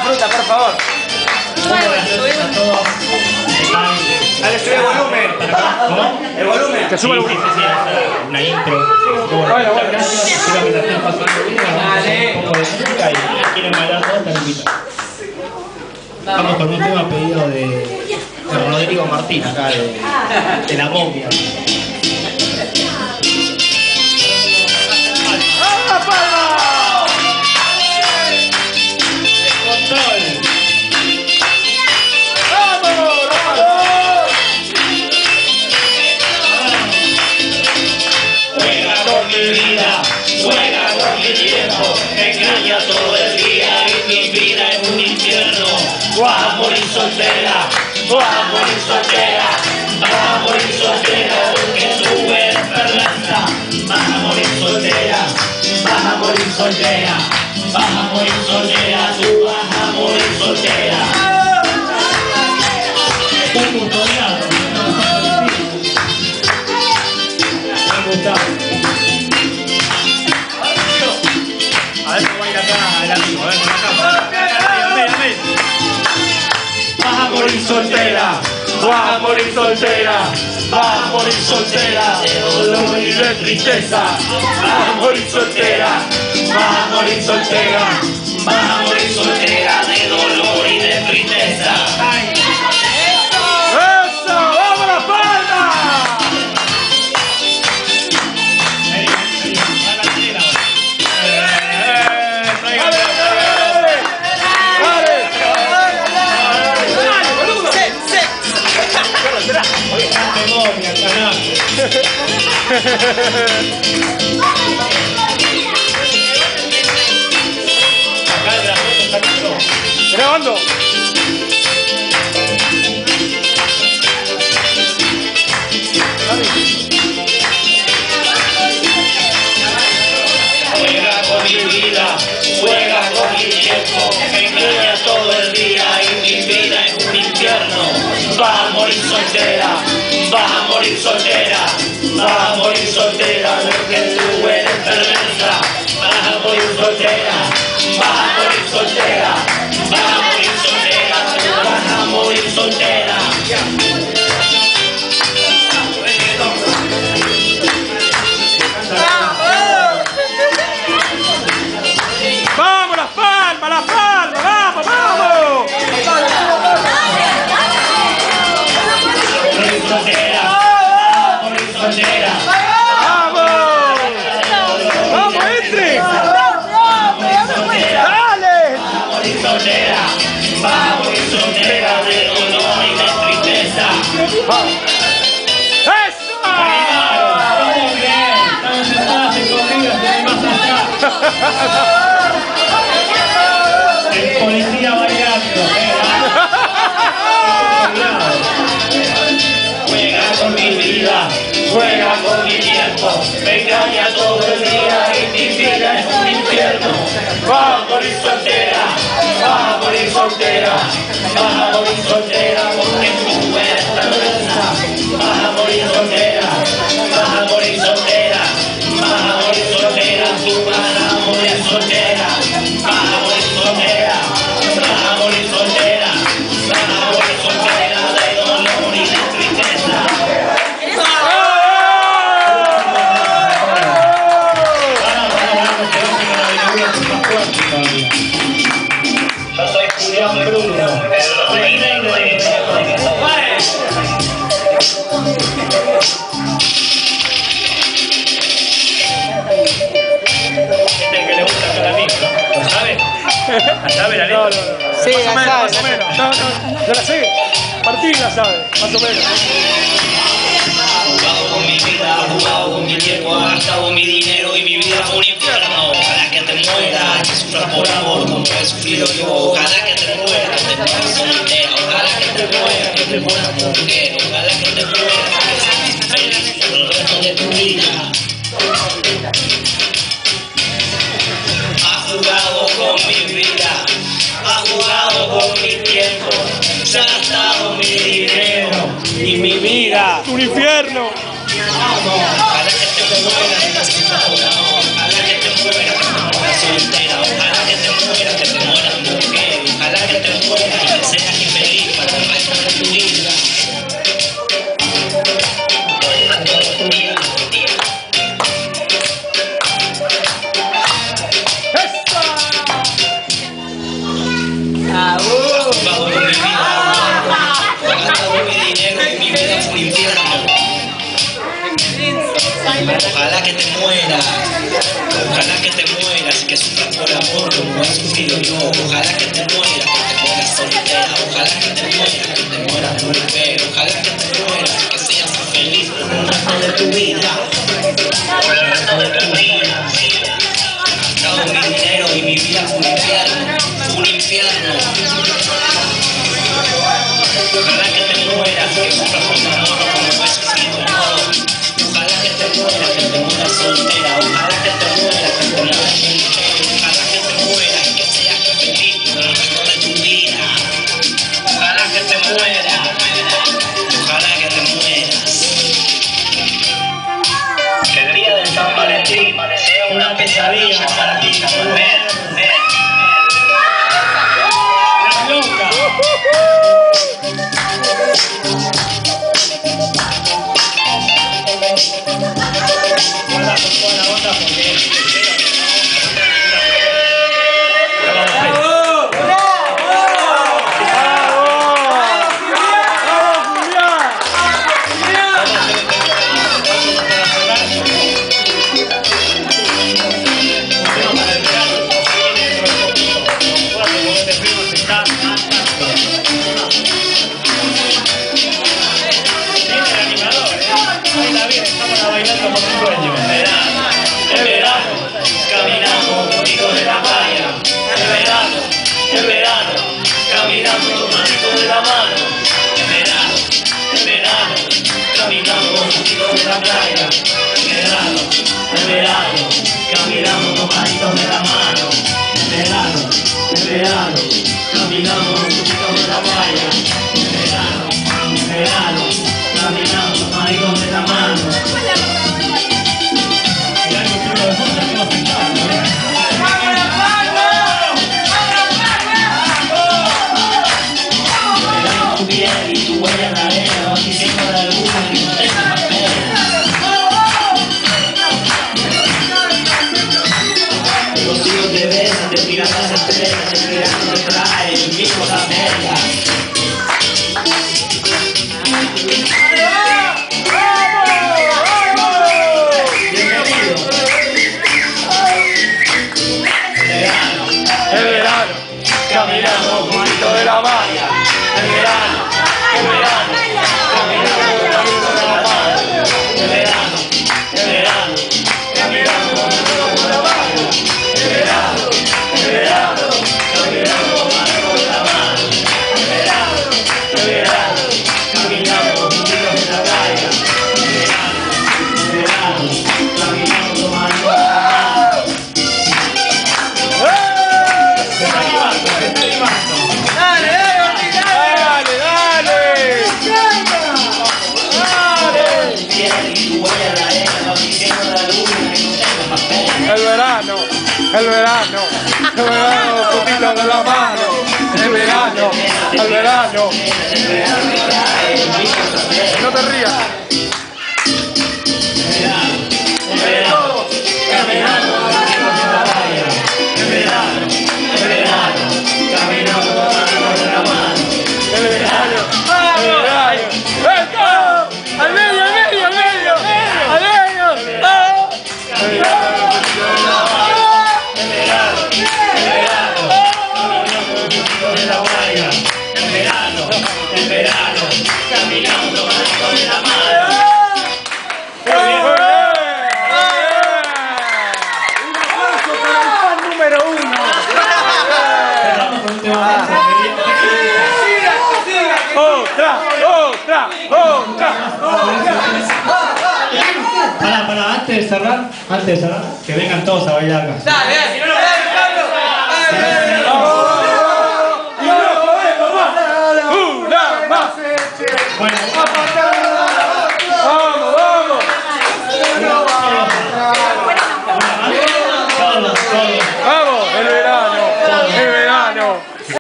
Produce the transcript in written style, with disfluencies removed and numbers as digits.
fruta, por favor. Dale, sube el volumen. ¿Cómo? El volumen. Que suba el volumen. Sí, una intro. Bueno, gracias. Espero que la estén pasando bien. Dale. Un poco de música y quieren bailar todos, están invitados. Vamos con un tema pedido de Rodrigo Martín, acá de La Momia. ¡Ah, palma! Control. Juega con mi vida, juega con mi tiempo, me engaña todo el día y mi vida es un infierno. Vas a morir soltera, vas a morir soltera, vas a morir soltera, porque tú eres perversa. Vas a morir soltera, vas a morir soltera, vas a morir soltera, tú vas a morir soltera. Un tutorial. Me gusta. A ver cómo baila acá el amigo, a ver con la cámara. Vas a morir soltera, vas a morir soltera, vas a morir soltera de dolor y de tristeza. Vas a morir soltera, vas a morir soltera, vas a morir soltera de dolor y de tristeza. ¡Eso! ¡Vamos la palma! Grabando. Juega con mi vida, juega con mi tiempo, me engaña todo el día y mi vida es un infierno. Vas a morir soltera, vas a morir soltera, vas a morir soltera, porque tú eres perversa. Vas a morir soltera, vas a morir soltera, vas a morir soltera, tú vas a morir soltera. ¡Vamos, las palmas, las palmas! ¡Vamos, vamos! Morir soltera, morir soltera. ¡Vamos! ¡Vamos, entre! ¡Dale! Vas a morir soltera, vas a morir soltera de dolor y de tristeza. ¡Eso! Estamos bien, estamos sentadas escondidas, no hay más allá. El policía bailando. Juega con mi vida, juega con mi tiempo, me engaña todo el día y mi vida es un infierno. Vas a morir soltera, vas a morir soltera, vas a morir soltera porque tú eres perversa. Vas a morir soltera, vas a morir soltera, vas a morir soltera, tú vas a morir soltera, vas a morir soltera, vas a morir soltera, vas a morir soltera de dolor y de tristeza. Yo soy Julián Bruno. Gente que le gusta cada amigo, ¿no? ¿Lo sabe? ¿La sabe la letra? Sí, más o menos. No, yo la sé. Martín la sabe, más o menos. Jugado con mi vida, jugado con mi tiempo, he gastado mi dinero y mi vida fue un infierno. Ojalá que te mueras, que sufras por amor como he sufrido yo. Ojalá que te mueras, que te mueras soltera. Ojalá que te mueras, que te mueras mujer. Ojalá que te mueras, que seas infeliz por el resto de tu vida. Ha jugado con mi vida, ha jugado con mi tiempo, se ha gastado mi dinero y mi vida. ¡Un infierno! Ojalá que te mueras, que sufras por amor. Ojalá que te mueras, que te mueras soltera. Ojalá que te mueras mujer. Ojalá mueras. Ojalá que te mueras y que sufras por amor como he sufrido yo. Ojalá que te mueras, que te mueras soltera. Ojalá que te mueras por el pelo. Ojalá que te mueras, que seas feliz por el resto de tu vida. Por el resto de tu vida. Gastado mi dinero y mi vida fue un infierno. Fue un infierno. Ojalá que te mueras, que sufras por amor como he sufrido yo. Ojalá que te mueras soltera. Ojalá que te mueras, que te mueras soltera. Ojalá que te mueras, que seas feliz por el resto de tu vida. Ojalá que te mueras. Ojalá que te mueras. Que el día del San Valentín sea una pesadilla para ti, mujer. El verano, poquito de la mano. El verano. No te rías. Para, antes de cerrar, que vengan todos a bailar acá. Dale, si no